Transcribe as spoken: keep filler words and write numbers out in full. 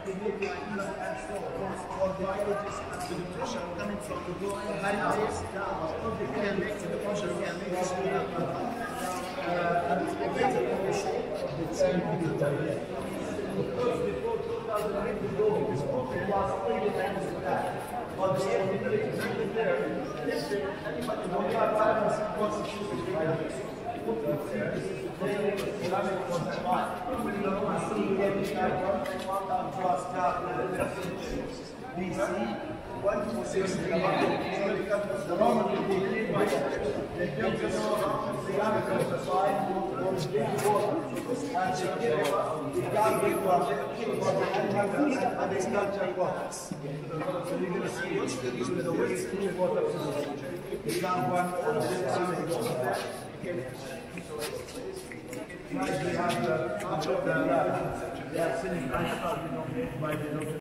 they live like east and south, or the villages to the pressure coming from the heritage, or the can make to the pressure can make this and the better condition the same people there. Because before two thousand eight, the building is open, was only times of that. But the ability to be there, if anybody don't have violence, constitution, Islamic was fine. We don't see every time one time cross B C one to six. The Roman people they built this Islamic was fine on the big water. And they give the God gave us and they start waters. So you're going to see which the way through water the Islam one and the Islamic water. Nice, we have the, the, the, the, the, the, the, the, the,